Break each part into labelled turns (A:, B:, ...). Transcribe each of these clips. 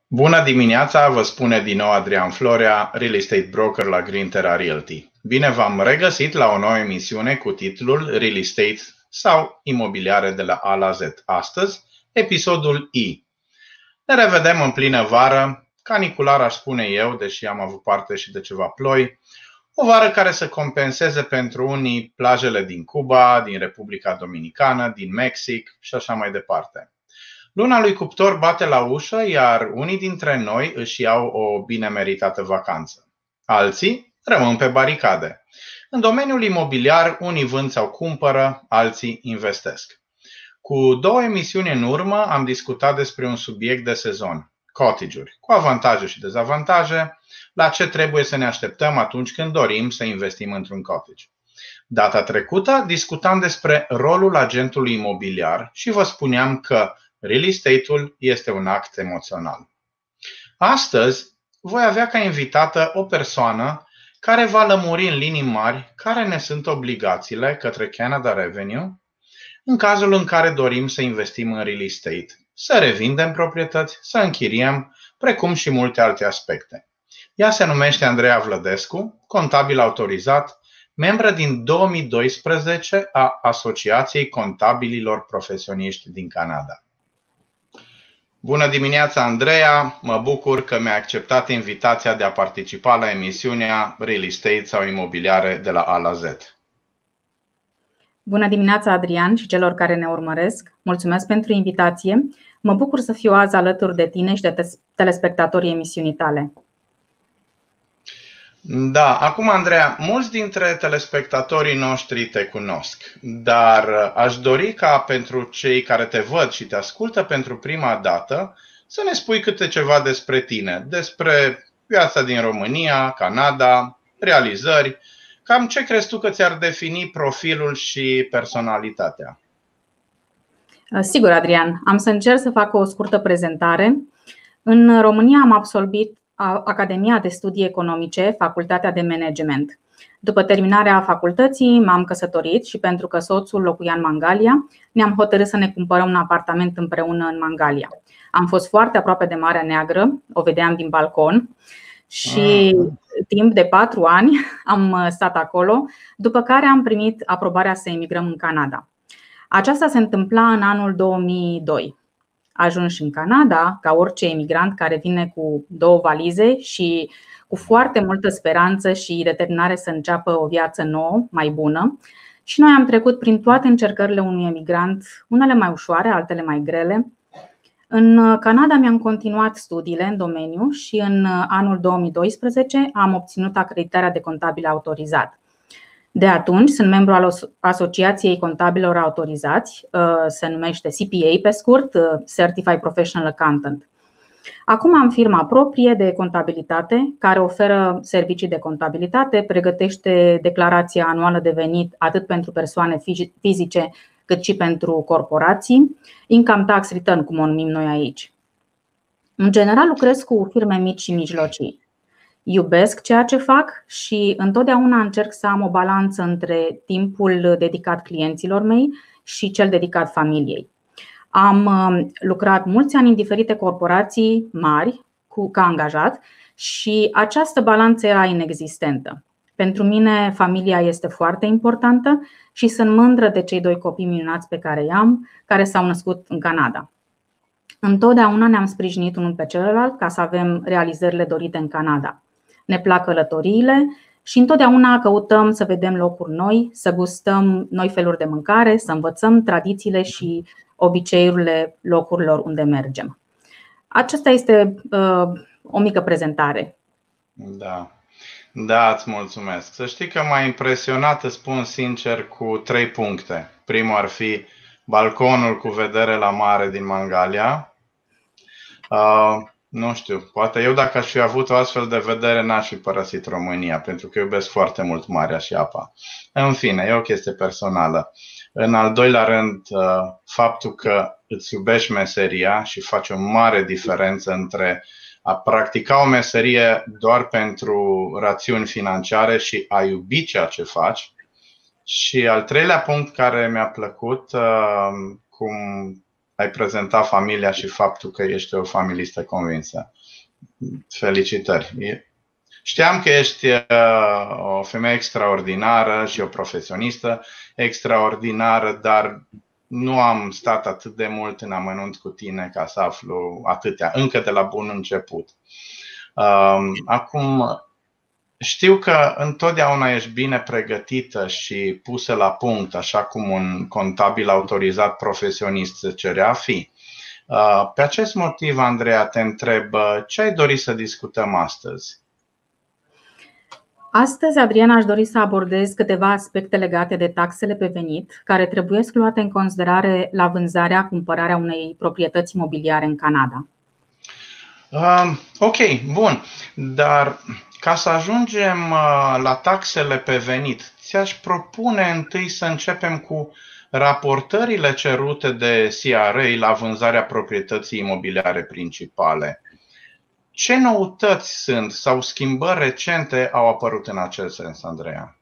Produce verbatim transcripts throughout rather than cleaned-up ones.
A: Bună dimineața, vă spune din nou Adrian Florea, Real Estate Broker la Green Terra Realty. Bine v-am regăsit la o nouă emisiune cu titlul Real Estate sau Imobiliare de la A la Z. Astăzi, episodul I. Ne revedem în plină vară, canicular aș spune eu, deși am avut parte și de ceva ploi. O vară care să compenseze pentru unii plajele din Cuba, din Republica Dominicană, din Mexic și așa mai departe. Luna lui Cuptor bate la ușă, iar unii dintre noi își iau o bine meritată vacanță. Alții rămân pe baricade. În domeniul imobiliar, unii vând sau cumpără, alții investesc. Cu două emisiuni în urmă am discutat despre un subiect de sezon, cottage-uri, cu avantaje și dezavantaje, la ce trebuie să ne așteptăm atunci când dorim să investim într-un cottage. Data trecută discutam despre rolul agentului imobiliar și vă spuneam că real estate-ul este un act emoțional. Astăzi voi avea ca invitată o persoană care va lămuri în linii mari care ne sunt obligațiile către Canada Revenue în cazul în care dorim să investim în real estate, să revindem proprietăți, să închiriem, precum și multe alte aspecte. Ea se numește Andreea Vlădescu, contabil autorizat, membră din două mii doisprezece a Asociației Contabililor Profesioniști din Canada. Bună dimineața, Andreea! Mă bucur că mi-ai acceptat invitația de a participa la emisiunea Real Estate sau Imobiliare de la A la Z.
B: Bună dimineața, Adrian, și celor care ne urmăresc. Mulțumesc pentru invitație. Mă bucur să fiu azi alături de tine și de telespectatorii emisiunii tale.
A: Da, acum, Andreea, mulți dintre telespectatorii noștri te cunosc, dar aș dori ca pentru cei care te văd și te ascultă pentru prima dată să ne spui câte ceva despre tine, despre viața din România, Canada, realizări, cam ce crezi tu că ți-ar defini profilul și personalitatea?
B: Sigur, Adrian, am să încerc să fac o scurtă prezentare. În România am absolvit Academia de Studii Economice, Facultatea de Management. După terminarea facultății m-am căsătorit și pentru că soțul locuia în Mangalia, ne-am hotărât să ne cumpărăm un apartament împreună în Mangalia. Am fost foarte aproape de Marea Neagră, o vedeam din balcon și timp de patru ani am stat acolo, după care am primit aprobarea să emigrăm în Canada. Aceasta se întâmpla în anul două mii doi. Ajunși în Canada, ca orice emigrant care vine cu două valize și cu foarte multă speranță și determinare să înceapă o viață nouă, mai bună. Și noi am trecut prin toate încercările unui emigrant, unele mai ușoare, altele mai grele. În Canada mi-am continuat studiile în domeniu și în anul două mii doisprezece am obținut acreditarea de contabil autorizat. De atunci sunt membru al Asociației Contabilor Autorizați, se numește C P A pe scurt, Certified Professional Accountant. Acum am firma proprie de contabilitate care oferă servicii de contabilitate, pregătește declarația anuală de venit atât pentru persoane fizice cât și pentru corporații, income tax return, cum o numim noi aici. În general lucrez cu firme mici și mijlocii. Iubesc ceea ce fac și întotdeauna încerc să am o balanță între timpul dedicat clienților mei și cel dedicat familiei. Am lucrat mulți ani în diferite corporații mari ca angajat și această balanță era inexistentă. Pentru mine familia este foarte importantă și sunt mândră de cei doi copii minunați pe care i-am, care s-au născut în Canada. Întotdeauna ne-am sprijinit unul pe celălalt ca să avem realizările dorite în Canada. Ne plac călătoriile și întotdeauna căutăm să vedem locuri noi, să gustăm noi feluri de mâncare, să învățăm tradițiile și obiceiurile locurilor unde mergem. Aceasta este uh, o mică prezentare.
A: Da, da, îți mulțumesc. Să știi că m-a impresionat, îți spun sincer, cu trei puncte. Primul ar fi balconul cu vedere la mare din Mangalia. Uh, Nu știu, poate eu dacă aș fi avut o astfel de vedere n-aș fi părăsit România, pentru că iubesc foarte mult marea și apa. În fine, e o chestie personală. În al doilea rând, faptul că îți iubești meseria și faci o mare diferență între a practica o meserie doar pentru rațiuni financiare și a iubi ceea ce faci. Și al treilea punct care mi-a plăcut, cum ai prezentat familia și faptul că ești o familistă convinsă. Felicitări! Știam că ești o femeie extraordinară și o profesionistă extraordinară, dar nu am stat atât de mult în amănunt cu tine ca să aflu atâtea, încă de la bun început. Acum, știu că întotdeauna ești bine pregătită și pusă la punct, așa cum un contabil autorizat profesionist se cerea a fi. Pe acest motiv, Andreea, te întreb, ce ai dori să discutăm astăzi?
B: Astăzi, Adrian, aș dori să abordez câteva aspecte legate de taxele pe venit, care trebuie luate în considerare la vânzarea, cumpărarea unei proprietăți imobiliare în Canada.
A: Uh, ok, bun. Dar ca să ajungem la taxele pe venit, ți-aș propune întâi să începem cu raportările cerute de C R A la vânzarea proprietății imobiliare principale. Ce noutăți sunt sau schimbări recente au apărut în acest sens, Andreea?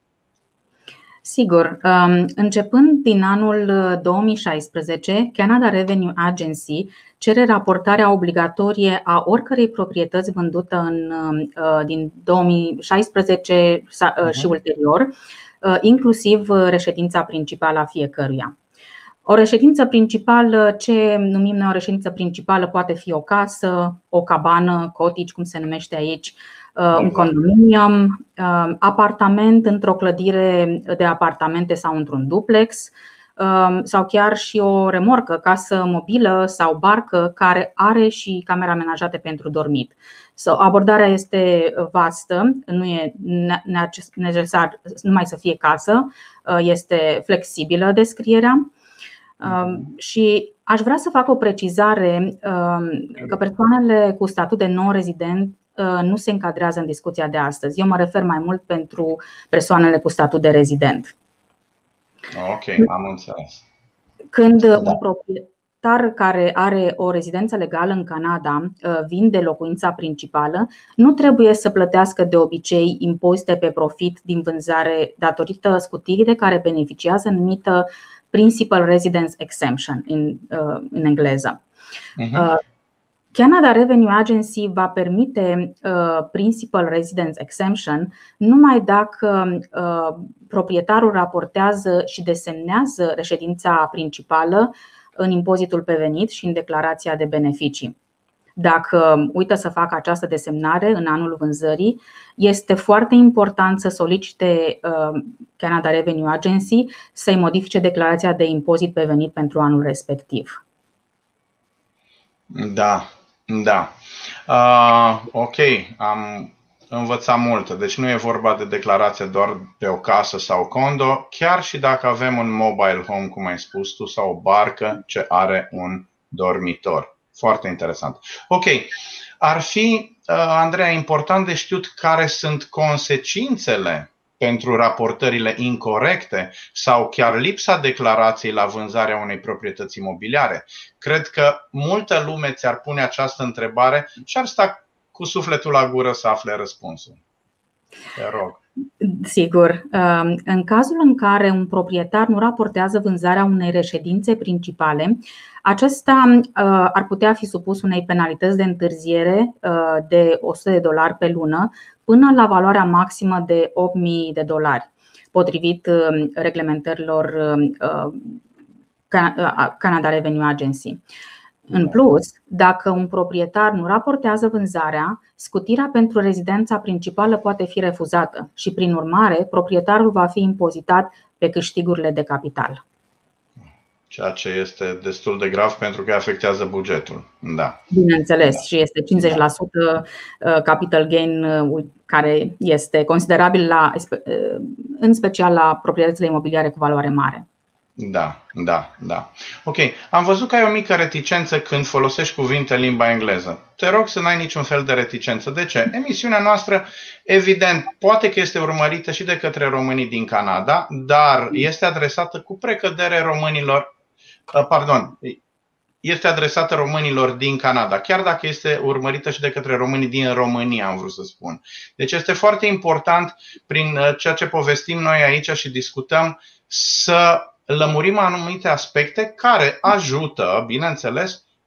B: Sigur, începând din anul două mii șaisprezece, Canada Revenue Agency cere raportarea obligatorie a oricărei proprietăți vândută în, din două mii șaisprezece și ulterior, inclusiv reședința principală a fiecăruia. O reședință principală, ce numim noi o reședință principală, poate fi o casă, o cabană, cottage, cum se numește aici, un condominium, apartament într-o clădire de apartamente sau într-un duplex, sau chiar și o remorcă, casă mobilă sau barcă care are și camere amenajate pentru dormit. So, abordarea este vastă, nu e necesar numai să fie casă, este flexibilă descrierea. Și aș vrea să fac o precizare că persoanele cu statut de non-rezident nu se încadrează în discuția de astăzi. Eu mă refer mai mult pentru persoanele cu statut de rezident.
A: Ok, am înțeles.
B: Când un proprietar care are o rezidență legală în Canada vinde locuința principală, nu trebuie să plătească de obicei impozite pe profit din vânzare datorită scutirii de care beneficiază, numită Principal Residence Exemption în, în engleză. Uh-huh. Canada Revenue Agency va permite uh, Principal Residence Exemption numai dacă uh, proprietarul raportează și desemnează reședința principală în impozitul pe venit și în declarația de beneficii. Dacă uită să facă această desemnare în anul vânzării, este foarte important să solicite uh, Canada Revenue Agency să-i modifice declarația de impozit pe venit pentru anul respectiv.
A: Da, da. Uh, ok, am învățat multe. Deci nu e vorba de declarație doar pe o casă sau condo, chiar și dacă avem un mobile home, cum ai spus tu, sau o barcă ce are un dormitor. Foarte interesant. Ok. Ar fi, Andreea, important de știut care sunt consecințele pentru raportările incorrecte sau chiar lipsa declarației la vânzarea unei proprietăți imobiliare. Cred că multă lume ți-ar pune această întrebare și ar sta cu sufletul la gură să afle răspunsul. Te rog.
B: Sigur. În cazul în care un proprietar nu raportează vânzarea unei reședințe principale, acesta ar putea fi supus unei penalități de întârziere de o sută de dolari pe lună până la valoarea maximă de opt mii de dolari, potrivit reglementărilor Canada Revenue Agency. În plus, dacă un proprietar nu raportează vânzarea, scutirea pentru rezidența principală poate fi refuzată și, prin urmare, proprietarul va fi impozitat pe câștigurile de capital.
A: Ceea ce este destul de grav pentru că afectează bugetul. Da.
B: Bineînțeles, da. Și este cincizeci la sută capital gain, care este considerabil, la, în special la proprietățile imobiliare cu valoare mare.
A: Da, da, da. Ok, am văzut că ai o mică reticență când folosești cuvinte în limba engleză. Te rog să n-ai niciun fel de reticență. De ce? Emisiunea noastră, evident, poate că este urmărită și de către românii din Canada, dar este adresată cu precădere românilor, pardon, este adresată românilor din Canada, chiar dacă este urmărită și de către românii din România, am vrut să spun. Deci este foarte important, prin ceea ce povestim noi aici și discutăm, să lămurim anumite aspecte care ajută, bineînțeles,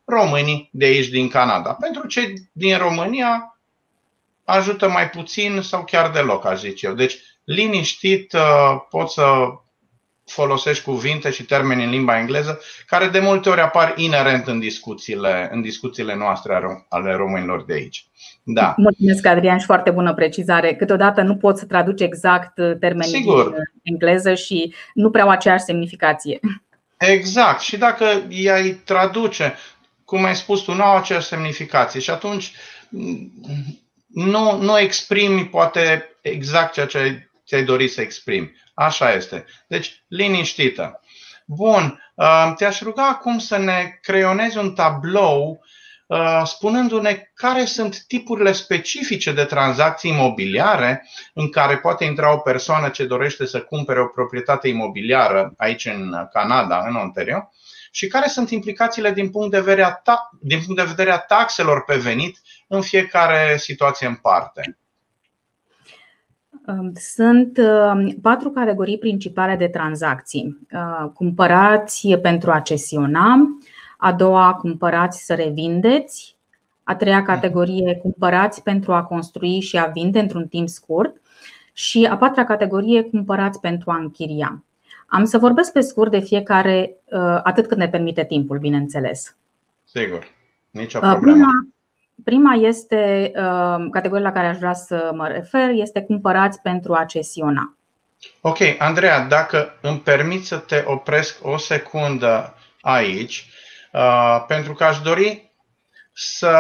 A: românii de aici din Canada. Pentru cei din România ajută mai puțin sau chiar deloc, aș zice eu. Deci, liniștit, poți să folosești cuvinte și termeni în limba engleză care de multe ori apar inerent în discuțiile, în discuțiile noastre ale românilor de aici. Da.
B: Mulțumesc, Adrian, și foarte bună precizare. Câteodată nu poți să traduci exact termenii Sigur. din engleză și nu prea au aceeași semnificație.
A: Exact. Și dacă i-ai traduce, cum ai spus tu, nu au aceeași semnificație și atunci nu, nu exprimi poate exact ceea ce ți-ai dorit să exprimi. Așa este. Deci, liniștită. Bun, te-aș ruga acum să ne creionezi un tablou spunându-ne care sunt tipurile specifice de tranzacții imobiliare în care poate intra o persoană ce dorește să cumpere o proprietate imobiliară aici în Canada, în Ontario, și care sunt implicațiile din punct de vedere a, ta- din punct de vedere a taxelor pe venit în fiecare situație în parte.
B: Sunt patru categorii principale de tranzacții. Cumpărați pentru a cesiona, a doua, cumpărați să revindeți, a treia categorie, cumpărați pentru a construi și a vinde într-un timp scurt și a patra categorie, cumpărați pentru a închiria. Am să vorbesc pe scurt de fiecare, atât cât ne permite timpul, bineînțeles.
A: Sigur, nicio problemă.
B: Prima, prima este, categoria la care aș vrea să mă refer, este cumpărați pentru a cesiona.
A: Ok, Andreea, dacă îmi permiți să te opresc o secundă aici, Uh, pentru că aș dori să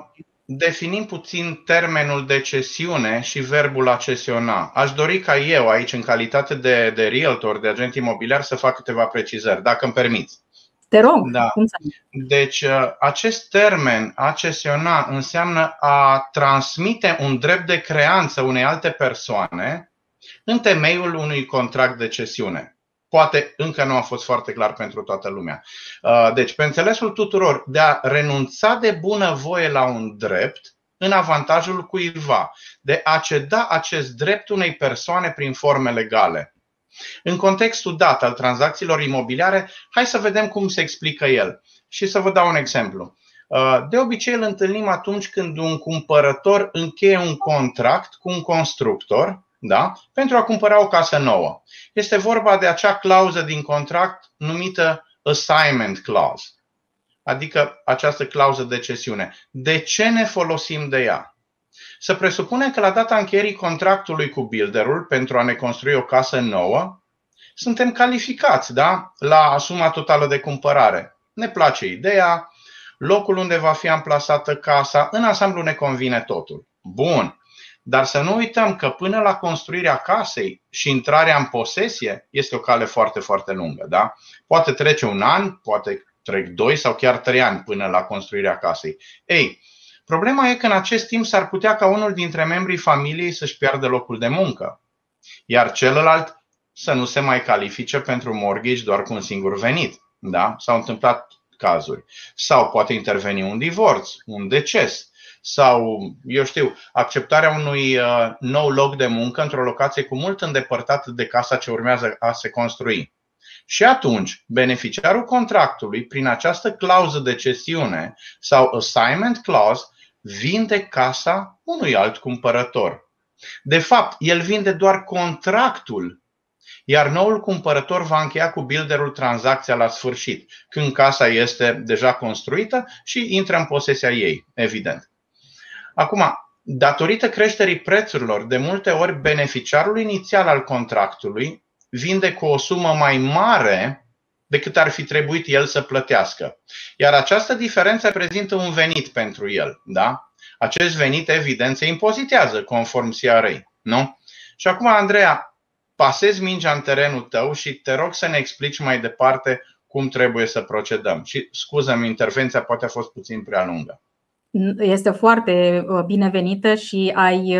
A: definim puțin termenul de cesiune și verbul a cesiona. Aș dori ca eu aici, în calitate de, de realtor, de agent imobiliar, să fac câteva precizări, dacă îmi permiți.
B: Te rog.
A: Da.
B: Cum să...
A: Deci, uh, acest termen, a cesiona, înseamnă a transmite un drept de creanță unei alte persoane în temeiul unui contract de cesiune. Poate încă nu a fost foarte clar pentru toată lumea. Deci, pe înțelesul tuturor, de a renunța de bunăvoie la un drept în avantajul cuiva, de a ceda acest drept unei persoane prin forme legale. În contextul dat al tranzacțiilor imobiliare, hai să vedem cum se explică el. Și să vă dau un exemplu. De obicei îl întâlnim atunci când un cumpărător încheie un contract cu un constructor, da? Pentru a cumpăra o casă nouă. Este vorba de acea clauză din contract numită assignment clause, adică această clauză de cesiune. De ce ne folosim de ea? Să presupunem că la data încheierii contractului cu builderul pentru a ne construi o casă nouă, suntem calificați, da? La suma totală de cumpărare. Ne place ideea, locul unde va fi amplasată casa, în ansamblu ne convine totul. Bun. Dar să nu uităm că până la construirea casei și intrarea în posesie este o cale foarte, foarte lungă. Da? Poate trece un an, poate trec doi sau chiar trei ani până la construirea casei. Ei, problema e că în acest timp s-ar putea ca unul dintre membrii familiei să-și piardă locul de muncă, iar celălalt să nu se mai califice pentru mortgage doar cu un singur venit. Da? S-au întâmplat cazuri. Sau poate interveni un divorț, un deces. Sau, eu știu, acceptarea unui uh, nou loc de muncă într-o locație cu mult îndepărtată de casa ce urmează a se construi. Și atunci, beneficiarul contractului, prin această clauză de cesiune sau assignment clause, vinde casa unui alt cumpărător. De fapt, el vinde doar contractul, iar noul cumpărător va încheia cu builderul tranzacția la sfârșit, când casa este deja construită și intră în posesia ei, evident. Acum, datorită creșterii prețurilor, de multe ori beneficiarul inițial al contractului vinde cu o sumă mai mare decât ar fi trebuit el să plătească. Iar această diferență reprezintă un venit pentru el. Da? Acest venit, evident, se impozitează conform C R A. Nu? Și acum, Andreea, pasezi mingea în terenul tău și te rog să ne explici mai departe cum trebuie să procedăm. Și scuză-mi, intervenția poate a fost puțin prea lungă.
B: Este foarte binevenită și ai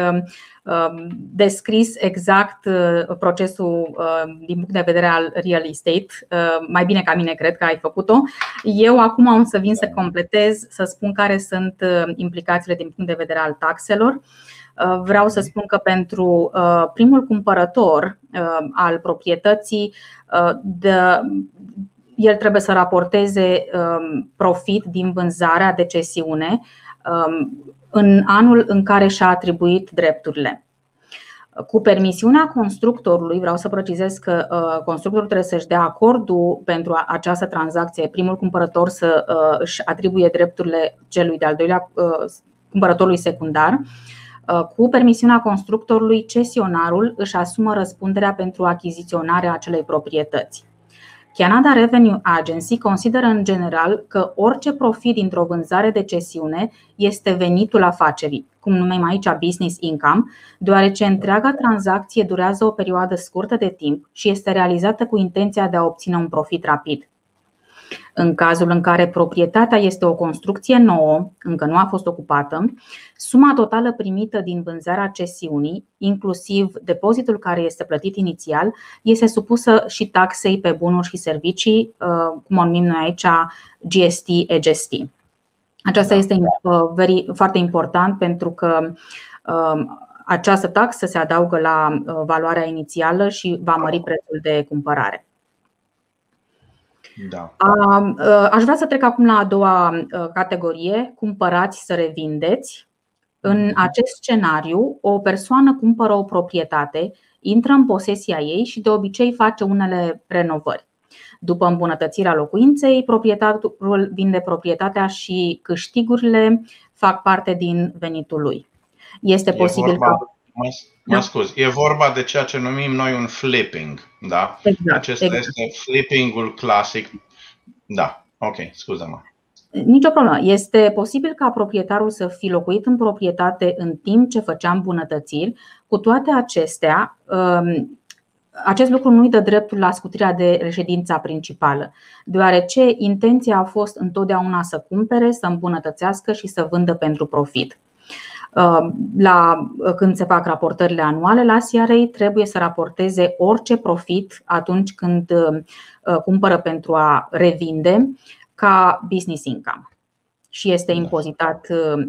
B: descris exact procesul din punct de vedere al real estate, mai bine ca mine cred că ai făcut-o. Eu acum am să vin să completez, să spun care sunt implicațiile din punct de vedere al taxelor. Vreau să spun că pentru primul cumpărător al proprietății, de el trebuie să raporteze profit din vânzarea de cesiune în anul în care și-a atribuit drepturile. Cu permisiunea constructorului, vreau să precizez că constructorul trebuie să-și dea acordul pentru această tranzacție, primul cumpărător să își atribuie drepturile celui de-al doilea cumpărătorului secundar. Cu permisiunea constructorului, cesionarul își asumă răspunderea pentru achiziționarea acelei proprietăți. Canada Revenue Agency consideră în general că orice profit dintr-o vânzare de cesiune este venitul afacerii, cum numim aici business income, deoarece întreaga tranzacție durează o perioadă scurtă de timp și este realizată cu intenția de a obține un profit rapid. În cazul în care proprietatea este o construcție nouă, încă nu a fost ocupată, suma totală primită din vânzarea cesiunii, inclusiv depozitul care este plătit inițial, este supusă și taxei pe bunuri și servicii, cum o numim noi aici G S T E G S T. Aceasta este foarte important pentru că această taxă se adaugă la valoarea inițială și va mări prețul de cumpărare.
A: Da.
B: Aș vrea să trec acum la a doua categorie, cumpărați să revindeți. În acest scenariu, o persoană cumpără o proprietate, intră în posesia ei și de obicei face unele renovări. După îmbunătățirea locuinței, proprietarul vinde proprietatea și câștigurile fac parte din venitul lui. Este
A: e
B: posibil
A: vorba,
B: ca...
A: mă, mă scuz, e vorba de ceea ce numim noi un flipping, da?
B: Exact,
A: Acesta
B: exact.
A: este flippingul clasic. Da, ok, scuză-mă.
B: Nicio problemă. Este posibil ca proprietarul să fi locuit în proprietate în timp ce făcea îmbunătățiri. Cu toate acestea, acest lucru nu îi dă dreptul la scutirea de reședința principală, deoarece intenția a fost întotdeauna să cumpere, să îmbunătățească și să vândă pentru profit. La, când se fac raportările anuale la C R A, trebuie să raporteze orice profit atunci când cumpără pentru a revinde ca business income și este impozitat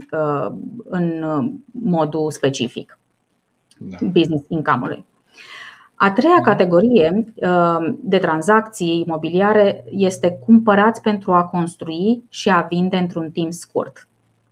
B: în modul specific,
A: da.
B: business income-ului. A treia categorie de tranzacții imobiliare este cumpărați pentru a construi și a vinde într-un timp scurt.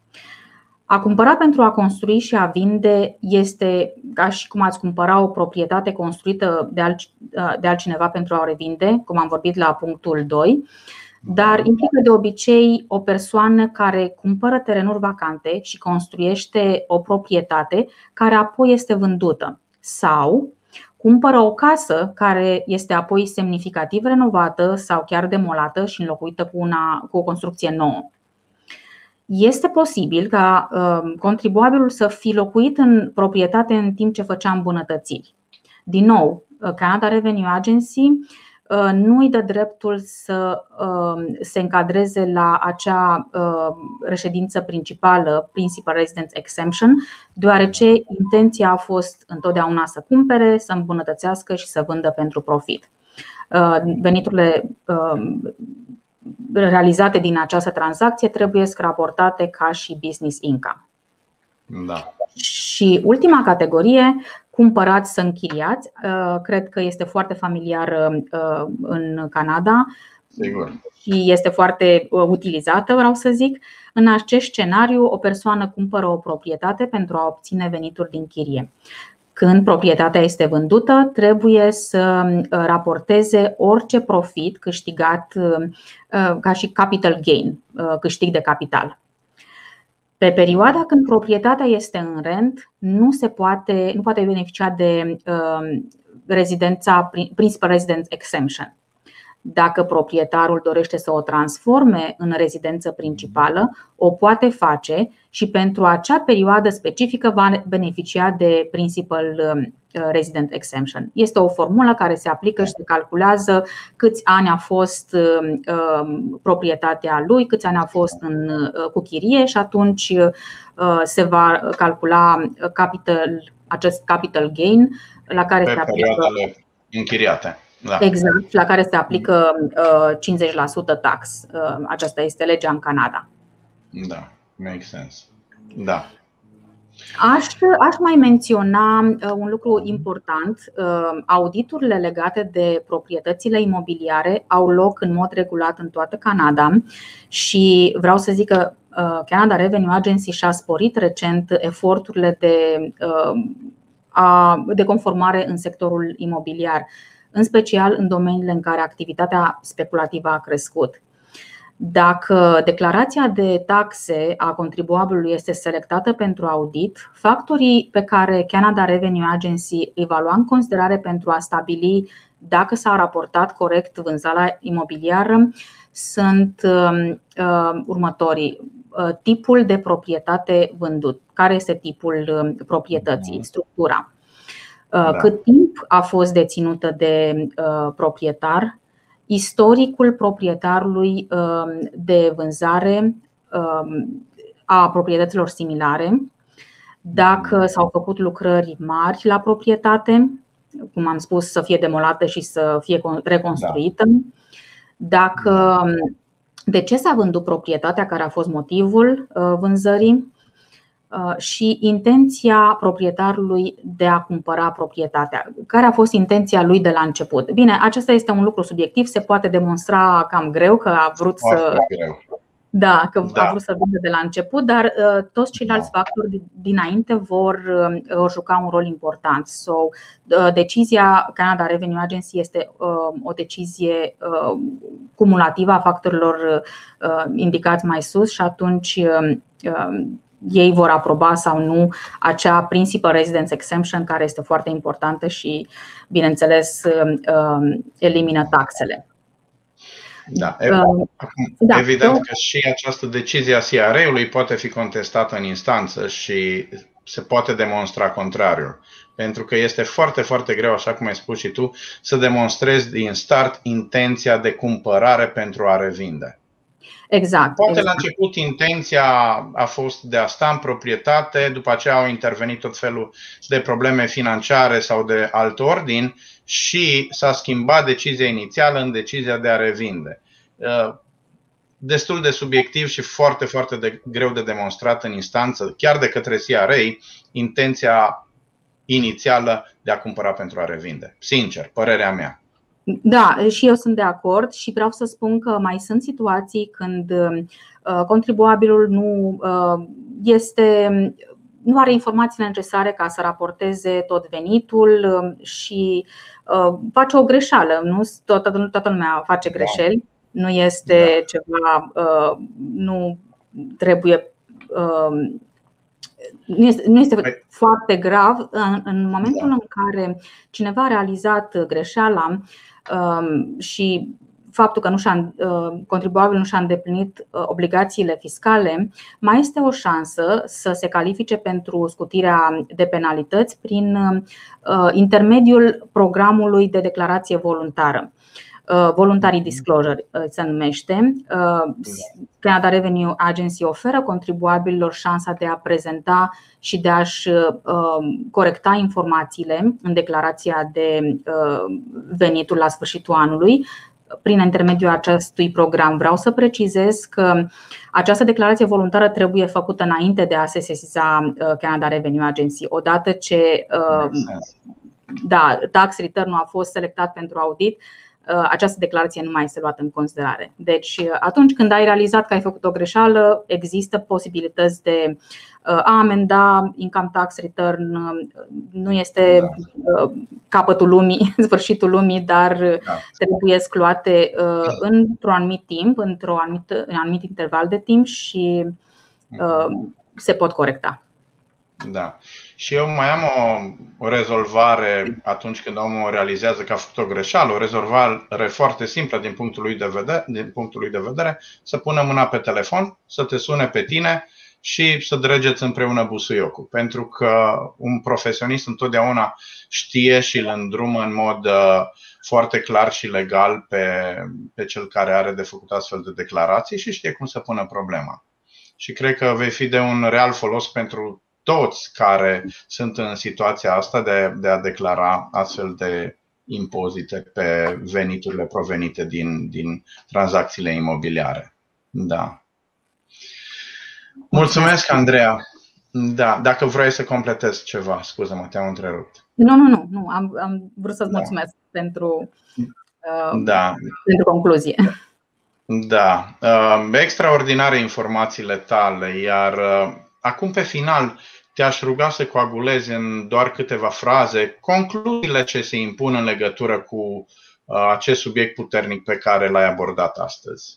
B: A cumpăra pentru a construi și a vinde este ca și cum ați cumpăra o proprietate construită de, alt, de altcineva pentru a o revinde, cum am vorbit la punctul doi, dar implică de obicei o persoană care cumpără terenuri vacante și construiește o proprietate care apoi este vândută, sau cumpără o casă care este apoi semnificativ renovată sau chiar demolată și înlocuită cu, una, cu o construcție nouă. Este posibil ca uh, contribuabilul să fi locuit în proprietate în timp ce făcea îmbunătățiri. Din nou, Canada Revenue Agency uh, nu îi dă dreptul să uh, se încadreze la acea uh, reședință principală, Principal Residence Exemption, deoarece intenția a fost întotdeauna să cumpere, să îmbunătățească și să vândă pentru profit. Uh, veniturile uh, realizate din această tranzacție trebuie raportate ca și business income.
A: Da.
B: Și ultima categorie, cumpărați să închiriați, cred că este foarte familiară în Canada.
A: Sigur.
B: Și este foarte utilizată, vreau să zic. În acest scenariu, o persoană cumpără o proprietate pentru a obține venituri din chirie. Când proprietatea este vândută, trebuie să raporteze orice profit câștigat ca și capital gain, câștig de capital. Pe perioada când proprietatea este în rent, nu se poate, nu poate beneficia de rezidența Principal Residence Exemption. Dacă proprietarul dorește să o transforme în rezidență principală, o poate face și pentru acea perioadă specifică va beneficia de Principal Resident Exemption. Este o formulă care se aplică și se calculează câți ani a fost proprietatea lui, câți ani a fost în, cu chirie și atunci se va calcula capital, acest capital gain la care
A: pe
B: se aplică
A: perioadele închiriate. Da.
B: Exact, la care se aplică cincizeci la sută tax. Aceasta este legea în Canada.
A: Da, make sense. Da.
B: Aș, aș mai menționa un lucru important. Auditurile legate de proprietățile imobiliare au loc în mod regulat în toată Canada și vreau să zic că Canada Revenue Agency și-a sporit recent eforturile de, de conformare în sectorul imobiliar, în special în domeniile în care activitatea speculativă a crescut. Dacă declarația de taxe a contribuabilului este selectată pentru audit, factorii pe care Canada Revenue Agency îi va lua în considerare pentru a stabili dacă s-a raportat corect vânzarea imobiliară sunt uh, următorii. Uh, tipul de proprietate vândut. Care este tipul proprietății, structura. Uh, da. Cât timp a fost deținută de uh, proprietar, istoricul proprietarului de vânzare a proprietăților similare, dacă s-au făcut lucrări mari la proprietate, cum am spus, să fie demolată și să fie reconstruită, dacă, de ce s-a vândut proprietatea, care a fost motivul vânzării, și intenția proprietarului de a cumpăra proprietatea. Care a fost intenția lui de la început? Bine, acesta este un lucru subiectiv, se poate demonstra cam greu că a vrut să Da, că da. a vrut să vândă de la început, dar uh, toți ceilalți da. factori dinainte vor, uh, vor juca un rol important. So, uh, decizia Canada Revenue Agency este uh, o decizie uh, cumulativă a factorilor uh, indicați mai sus și atunci uh, uh, ei vor aproba sau nu acea Principal Residence Exemption, care este foarte importantă și, bineînțeles, elimină taxele.
A: Da, da. Evident că și această decizie a C R A-ului poate fi contestată în instanță și se poate demonstra contrariul. Pentru că este foarte, foarte greu, așa cum ai spus și tu, să demonstrezi din start intenția de cumpărare pentru a revinde.
B: Exact.
A: Poate
B: exact.
A: la început intenția a fost de a sta în proprietate, după aceea au intervenit tot felul de probleme financiare sau de alt ordin și s-a schimbat decizia inițială în decizia de a revinde. Destul de subiectiv și foarte, foarte de greu de demonstrat în instanță, chiar de către C R A, intenția inițială de a cumpăra pentru a revinde. Sincer, părerea mea.
B: Da, și eu sunt de acord și vreau să spun că mai sunt situații când contribuabilul nu este, nu are informațiile necesare ca să raporteze tot venitul și face o greșeală. Nu toată, toată lumea face greșeli, nu este ceva, nu trebuie, nu este, nu este foarte grav. În momentul în care cineva a realizat greșeala și faptul că nu și-a, contribuabilul nu și-a îndeplinit obligațiile fiscale, mai este o șansă să se califice pentru scutirea de penalități prin intermediul programului de declarație voluntară. Voluntary disclosure se numește. Canada Revenue Agency oferă contribuabililor șansa de a prezenta și de a-și corecta informațiile în declarația de venitul la sfârșitul anului prin intermediul acestui program. Vreau să precizez că această declarație voluntară trebuie făcută înainte de a se sesiza Canada Revenue Agency. Odată ce da, tax return-ul a fost selectat pentru audit, această declarație nu mai este luată în considerare. Deci atunci când ai realizat că ai făcut o greșeală, există posibilități de a amenda income tax return. Nu este capătul lumii, sfârșitul lumii, dar trebuie luate într-un anumit timp, într-un anumit, în anumit interval de timp și se pot corecta.
A: Da. Și eu mai am o, o rezolvare atunci când omul realizează că a făcut o greșeală, o rezolvare foarte simplă din punctul lui de vedere, din punctul lui de vedere, să pună mâna pe telefon, să te sune pe tine și să dregeți împreună busuiocul. Pentru că un profesionist întotdeauna știe și îl îndrumă în mod uh, foarte clar și legal pe, pe cel care are de făcut astfel de declarații și știe cum să pună problema. Și cred că vei fi de un real folos pentru toți care sunt în situația asta de, de a declara astfel de impozite pe veniturile provenite din, din tranzacțiile imobiliare. Da. Mulțumesc, Andreea. Da, dacă vrei să completezi ceva, scuză-mă, te-am întrerupt.
B: Nu, nu, nu, nu. Am, am vrut să-ți
A: Da.
B: mulțumesc pentru, uh,
A: Da.
B: pentru concluzie.
A: Da, uh, extraordinare informațiile tale, iar uh, acum pe final te-aș ruga să coagulezi în doar câteva fraze concluziile ce se impun în legătură cu uh, acest subiect puternic pe care l-ai abordat astăzi.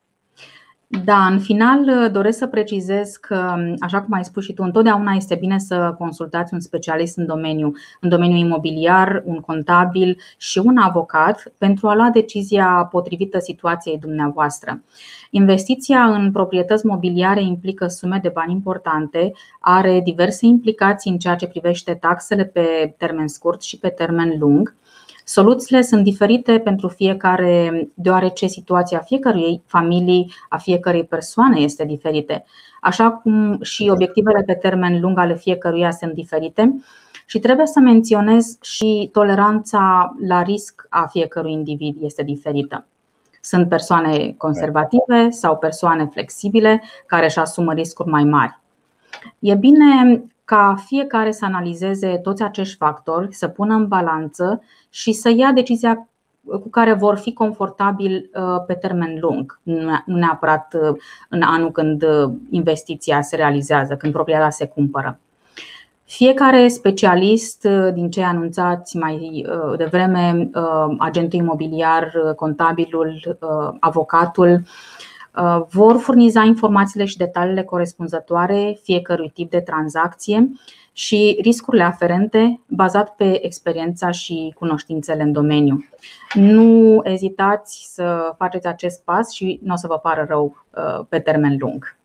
B: Da, în final doresc să precizez că, așa cum ai spus și tu, întotdeauna este bine să consultați un specialist în domeniu, în domeniul imobiliar, un contabil și un avocat pentru a lua decizia potrivită situației dumneavoastră. Investiția în proprietăți mobiliare implică sume de bani importante, are diverse implicații în ceea ce privește taxele pe termen scurt și pe termen lung. Soluțiile sunt diferite pentru fiecare, deoarece situația fiecărei familii, a fiecărei persoane este diferită, așa cum și obiectivele pe termen lung ale fiecăruia sunt diferite. Și trebuie să menționez și toleranța la risc a fiecărui individ este diferită. Sunt persoane conservative sau persoane flexibile care își asumă riscuri mai mari. E bine ca fiecare să analizeze toți acești factori, să pună în balanță și să ia decizia cu care vor fi confortabili pe termen lung, nu neapărat în anul când investiția se realizează, când proprietatea se cumpără. Fiecare specialist din cei anunțați mai devreme, agentul imobiliar, contabilul, avocatul, vor furniza informațiile și detaliile corespunzătoare fiecărui tip de tranzacție și riscurile aferente bazat pe experiența și cunoștințele în domeniu. Nu ezitați să faceți acest pas și nu o să vă pară rău pe termen lung.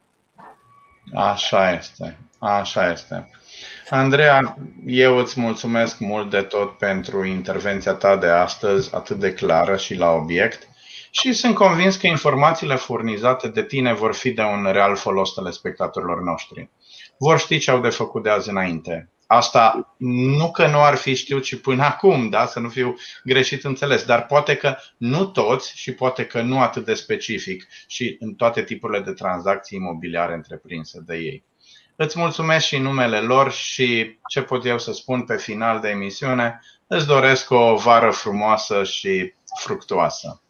A: Așa este, așa este. Andreea, eu îți mulțumesc mult de tot pentru intervenția ta de astăzi, atât de clară și la obiect. Și sunt convins că informațiile furnizate de tine vor fi de un real folos telespectatorilor noștri. Vor ști ce au de făcut de azi înainte. Asta nu că nu ar fi știut și până acum, da? Să nu fiu greșit înțeles, dar poate că nu toți și poate că nu atât de specific și în toate tipurile de tranzacții imobiliare întreprinse de ei. Îți mulțumesc și în numele lor și ce pot eu să spun pe final de emisiune, îți doresc o vară frumoasă și fructuoasă.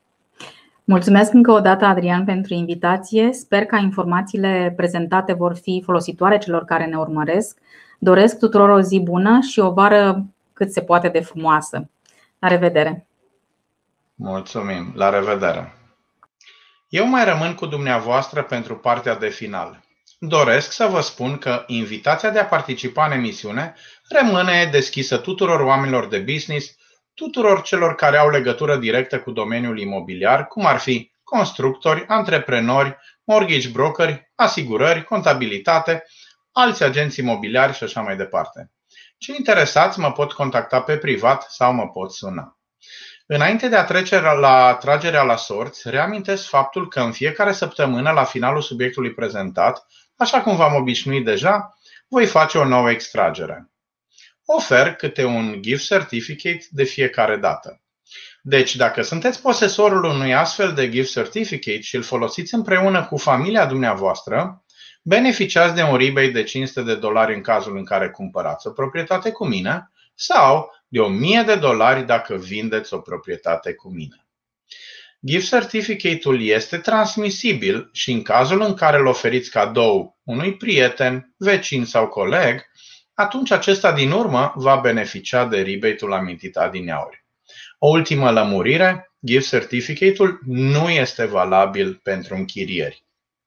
B: Mulțumesc încă o dată, Adrian, pentru invitație. Sper că informațiile prezentate vor fi folositoare celor care ne urmăresc. Doresc tuturor o zi bună și o vară cât se poate de frumoasă. La revedere!
A: Mulțumim! La revedere! Eu mai rămân cu dumneavoastră pentru partea de final. Doresc să vă spun că invitația de a participa în emisiune rămâne deschisă tuturor oamenilor de business, tuturor celor care au legătură directă cu domeniul imobiliar, cum ar fi constructori, antreprenori, mortgage brokeri, asigurări, contabilitate, alți agenți imobiliari și așa mai departe. Cei interesați mă pot contacta pe privat sau mă pot suna. Înainte de a trece la tragerea la sorți, reamintesc faptul că în fiecare săptămână, la finalul subiectului prezentat, așa cum v-am obișnuit deja, voi face o nouă extragere. Ofer câte un gift certificate de fiecare dată. Deci, dacă sunteți posesorul unui astfel de gift certificate și îl folosiți împreună cu familia dumneavoastră, beneficiați de un rebate de cinci sute de dolari în cazul în care cumpărați o proprietate cu mine sau de o mie de dolari dacă vindeți o proprietate cu mine. Gift certificate-ul este transmisibil și în cazul în care îl oferiți cadou unui prieten, vecin sau coleg, atunci acesta din urmă va beneficia de rebate-ul amintit adineauri. O ultimă lămurire, gift certificate-ul nu este valabil pentru închirieri.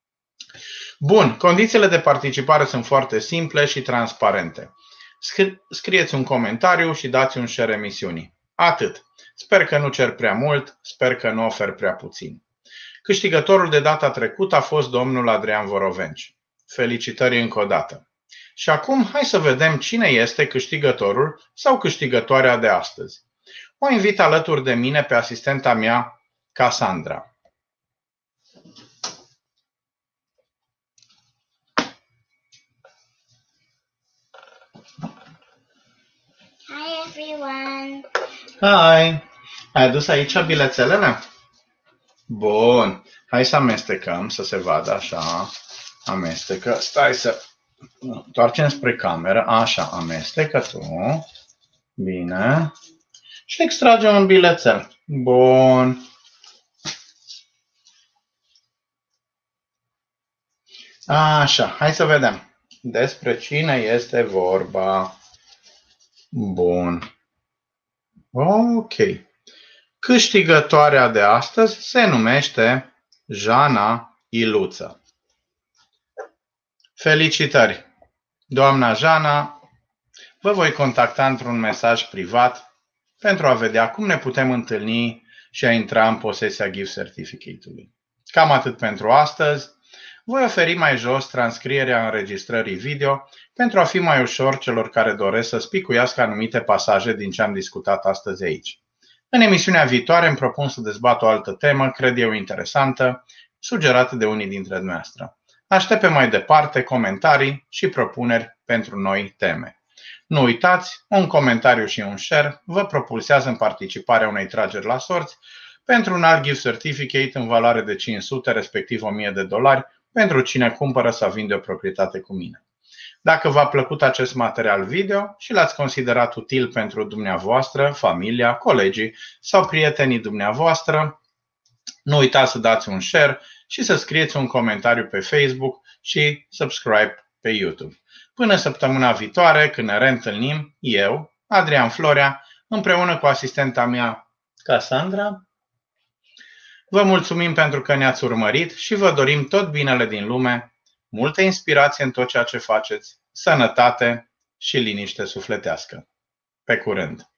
A: Bun, condițiile de participare sunt foarte simple și transparente. Scrieți un comentariu și dați un share emisiunii. Atât. Sper că nu cer prea mult, sper că nu ofer prea puțin. Câștigătorul de data trecută a fost domnul Adrian Vorovenci. Felicitări încă o dată. Și acum hai să vedem cine este câștigătorul sau câștigătoarea de astăzi. O invit alături de mine pe asistenta mea, Cassandra.
C: Hi everyone.
A: Hai! Ai adus aici bilețelele? Bun. Hai să amestecăm, să se vadă așa. Amestecă. Stai să Întoarcem spre cameră. Așa, amestecă tu. Bine. Și extragem un bilețel. Bun. Așa, hai să vedem. Despre cine este vorba. Bun. Ok. Câștigătoarea de astăzi se numește Jana Iluță. Felicitări! Doamna Jana, vă voi contacta într-un mesaj privat pentru a vedea cum ne putem întâlni și a intra în posesia gift certificate-ului. Cam atât pentru astăzi. Voi oferi mai jos transcrierea înregistrării video pentru a fi mai ușor celor care doresc să spicuiască anumite pasaje din ce am discutat astăzi aici. În emisiunea viitoare îmi propun să dezbat o altă temă, cred eu interesantă, sugerată de unii dintre dumneavoastră. Aștept pe mai departe comentarii și propuneri pentru noi teme. Nu uitați, un comentariu și un share vă propulsează în participarea unei trageri la sorți pentru un alt gift certificate în valoare de cinci sute, respectiv o mie de dolari, pentru cine cumpără sau vinde o proprietate cu mine. Dacă v-a plăcut acest material video și l-ați considerat util pentru dumneavoastră, familia, colegii sau prietenii dumneavoastră, nu uitați să dați un share și să scrieți un comentariu pe Facebook și subscribe pe YouTube. Până săptămâna viitoare, când ne reîntâlnim, eu, Adrian Florea, împreună cu asistenta mea, Cassandra, vă mulțumim pentru că ne-ați urmărit și vă dorim tot binele din lume, multă inspirație în tot ceea ce faceți, sănătate și liniște sufletească. Pe curând!